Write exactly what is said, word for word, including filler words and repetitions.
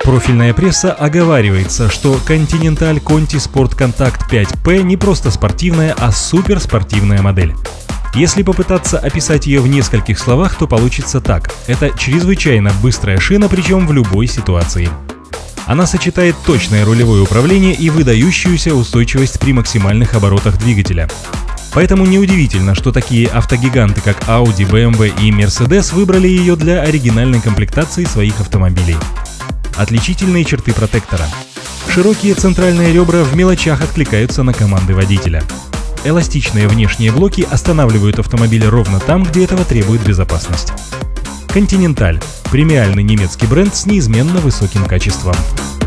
Профильная пресса оговаривается, что Continental Conti Sport Contact пять пэ не просто спортивная, а суперспортивная модель. Если попытаться описать ее в нескольких словах, то получится так. Это чрезвычайно быстрая шина, причем в любой ситуации. Она сочетает точное рулевое управление и выдающуюся устойчивость при максимальных оборотах двигателя. Поэтому неудивительно, что такие автогиганты, как Audi, бэ эм вэ и Mercedes выбрали ее для оригинальной комплектации своих автомобилей. Отличительные черты протектора. Широкие центральные ребра в мелочах откликаются на команды водителя. Эластичные внешние блоки останавливают автомобиль ровно там, где этого требует безопасность. Continental – премиальный немецкий бренд с неизменно высоким качеством.